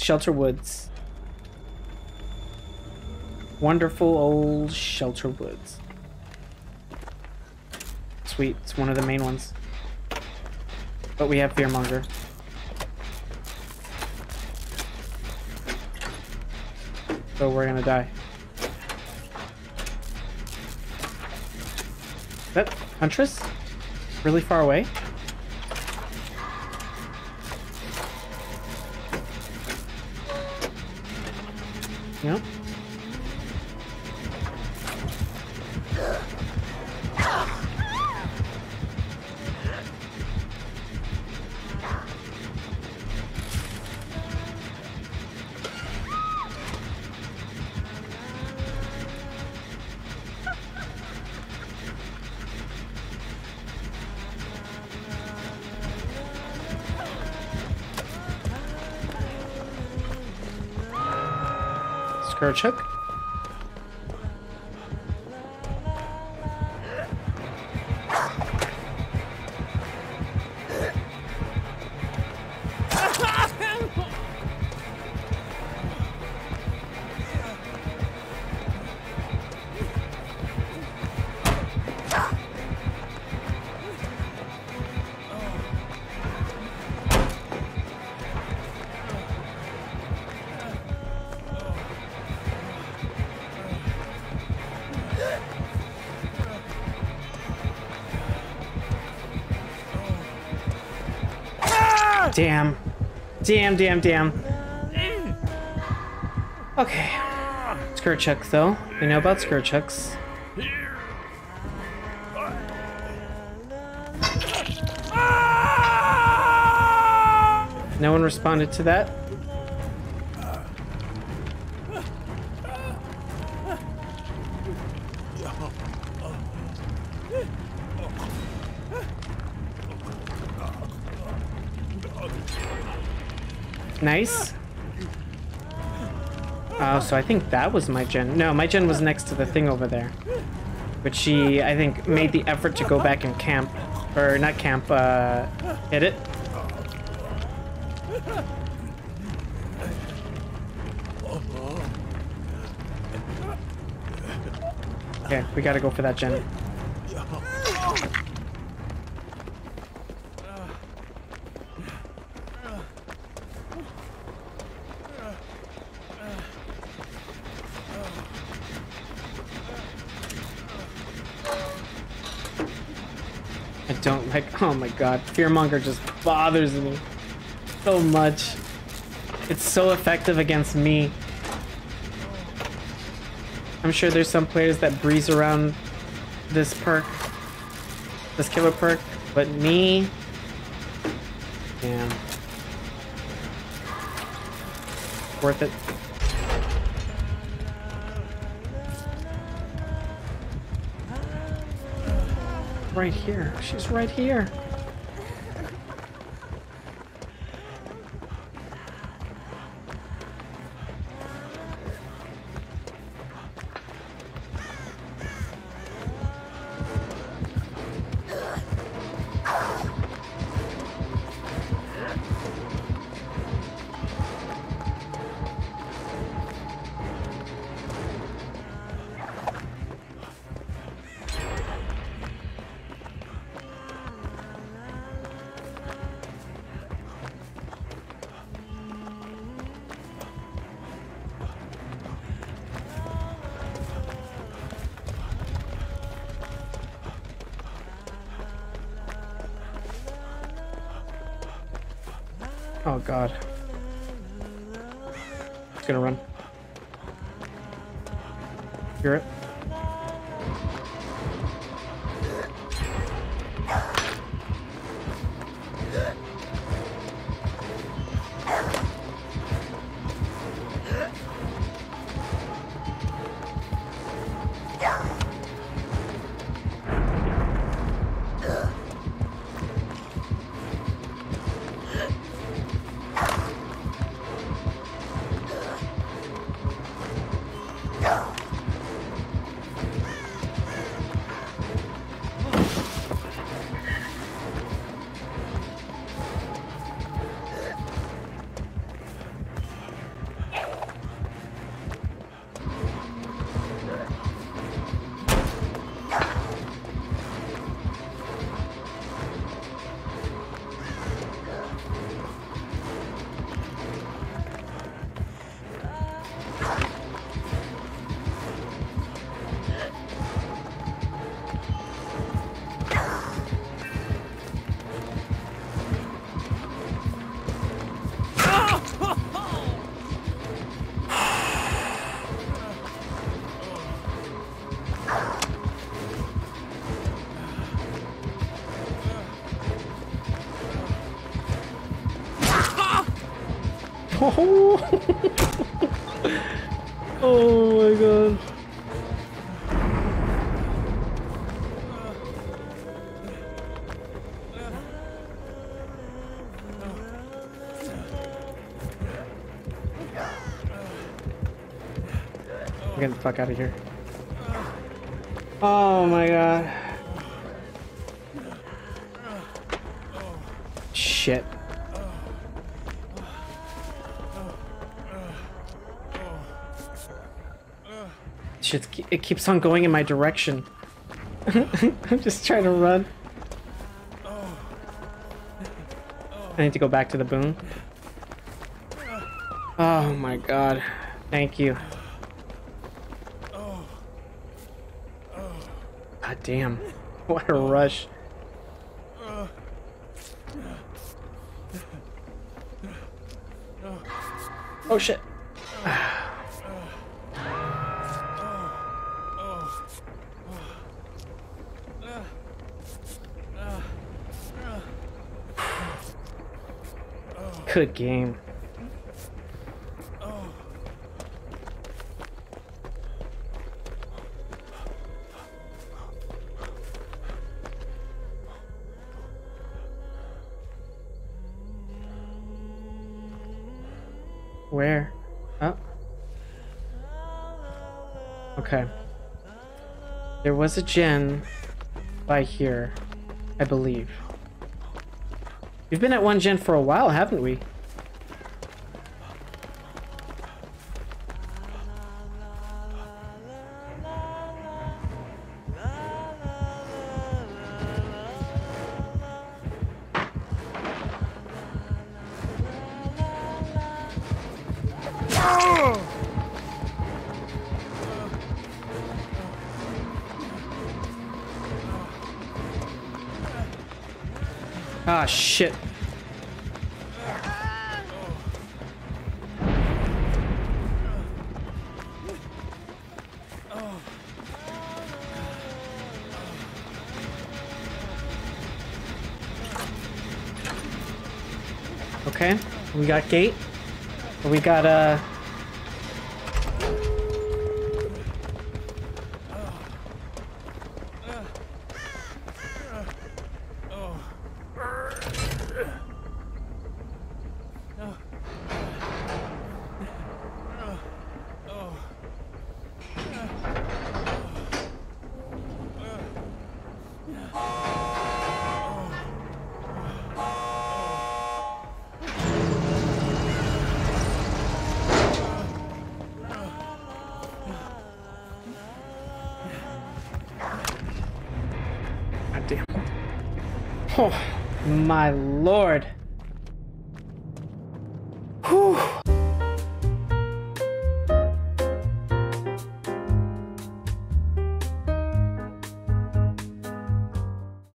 Shelter Woods. Wonderful old Shelter Woods. Sweet, it's one of the main ones. But we have Fearmonger. So we're gonna die. Is that Huntress? Really far away? Yep. Scourgehook. Damn. Damn. Okay. Scourgehook, though. We know about Scourgehooks. No one responded to that. Nice. Oh, so I think that was my gen. No, my gen was next to the thing over there. But she, I think, made the effort to go back and camp. Or not camp, hit it. Okay, we gotta go for that gen. I don't like, oh my god, Fearmonger just bothers me so much. It's so effective against me. I'm sure there's some players that breeze around this perk, this killer perk, but me, damn. Worth it. Right here. She's right here. Oh god. It's gonna run. Hear it? Oh, oh my god. Get the fuck out of here. Oh my god. Shit. Shit, it keeps on going in my direction. I'm just trying to run. I need to go back to the boon. Oh my god. Thank you. God damn. What a rush. Oh shit. Good game. Where? Oh. Okay. There was a gen by here, I believe. We've been at one gen for a while, haven't we? Ah, shit. Okay, we got gate. We got damn. Oh, my lord. Whew.